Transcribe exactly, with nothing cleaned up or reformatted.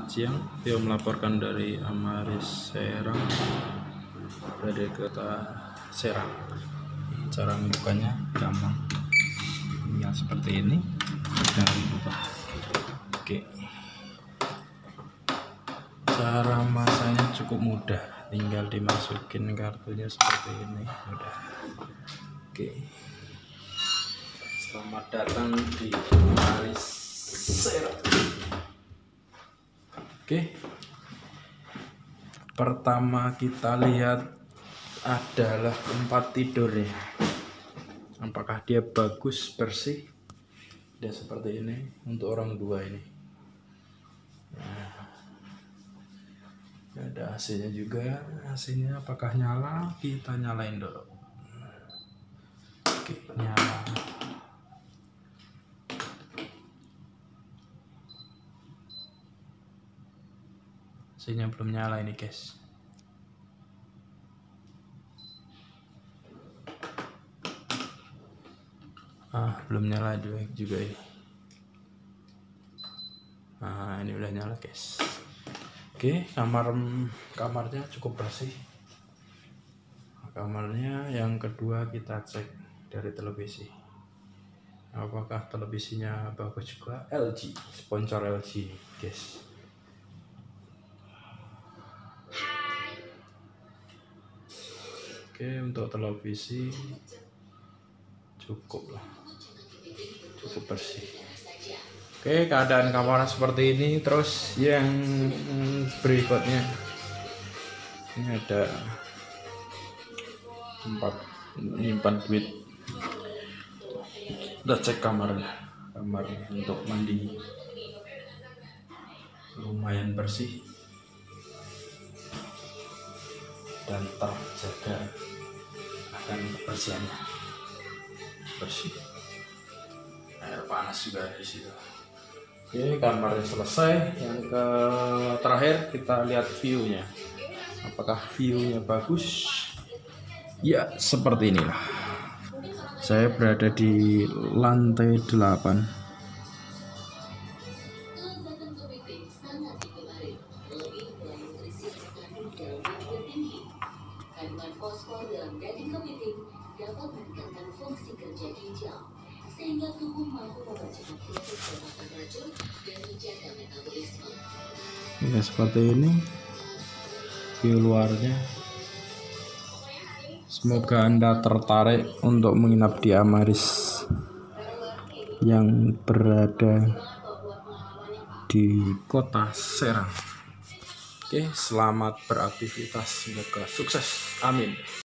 siang. Tio melaporkan dari Amaris Serang, dari kota Serang. Cara membukanya gampang, tinggal seperti ini, cara dibuka. Oke, cara masanya cukup mudah, tinggal dimasukin kartunya seperti ini, udah. Oke, selamat datang di Amaris Serang. Oke, pertama kita lihat adalah tempat tidurnya. Apakah dia bagus, bersih? Dia seperti ini untuk orang dua ini. Nah, ada A C-nya juga. A C-nya apakah nyala? Kita nyalain dulu. Oke, nyala. A C-nya belum nyala ini, guys. Ah, belum nyala juga, juga ini. Nah, ini udah nyala, guys. Oke, kamar kamarnya cukup bersih. Kamarnya yang kedua kita cek dari televisi. Apakah televisinya bagus juga? L G, sponsor L G, guys. Oke, untuk televisi cukup lah, cukup bersih. Oke, keadaan kamar seperti ini. Terus yang berikutnya, ini ada tempat menyimpan duit. Kita cek kamarnya, kamar untuk mandi lumayan bersih dan terjaga akan kebersihannya, bersih. Air panas juga di situ. Oke, kamarnya selesai. Yang ke terakhir kita lihat view-nya. Apakah view-nya bagus? Ya, seperti inilah. Saya berada di lantai delapan. Kandungan fosfor dalam daging kepiting dapat meningkatkan fungsi kerja ginjal, sehingga tubuh mampu mempercepat proses pelepasan racun dan menjaga metabolisme. Ya, seperti ini view luarnya. Semoga Anda tertarik untuk menginap di Amaris yang berada di kota Serang. Oke, selamat beraktivitas, semoga sukses, amin.